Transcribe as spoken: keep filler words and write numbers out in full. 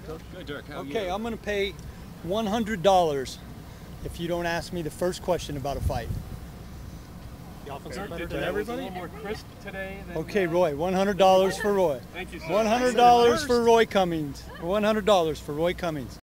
Coach? Good, Dirk. How Okay, you? I'm going to pay one hundred dollars if you don't ask me the first question about a fight. The offensive Fair better to today. everybody? A little more crisp today than, Okay, uh, Roy, one hundred dollars for Roy. Thank you, sir. one hundred dollars for Roy Cummings. one hundred dollars for Roy Cummings.